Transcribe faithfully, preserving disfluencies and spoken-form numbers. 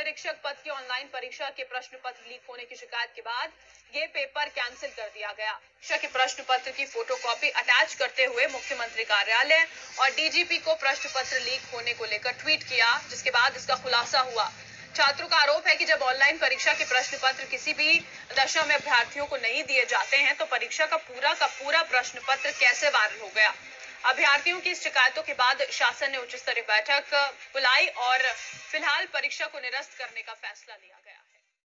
परीक्षक पद की ऑनलाइन परीक्षा के प्रश्न पत्र लीक होने की शिकायत के बाद ये पेपर कैंसिल कर दिया गया। परीक्षा के प्रश्न पत्र की फोटोकॉपी अटैच करते हुए मुख्यमंत्री कार्यालय और डीजीपी को प्रश्न पत्र लीक होने को लेकर ट्वीट किया, जिसके बाद इसका खुलासा हुआ। छात्रों का आरोप है कि जब ऑनलाइन परीक्षा के प्रश्न पत्र किसी भी दशा में अभ्यर्थियों को नहीं दिए जाते हैं तो परीक्षा का पूरा का पूरा प्रश्न पत्र कैसे वायरल हो गया। अभ्यर्थियों की शिकायतों के बाद शासन ने उच्च स्तरीय बैठक बुलाई और फिलहाल परीक्षा को निरस्त करने का फैसला लिया गया।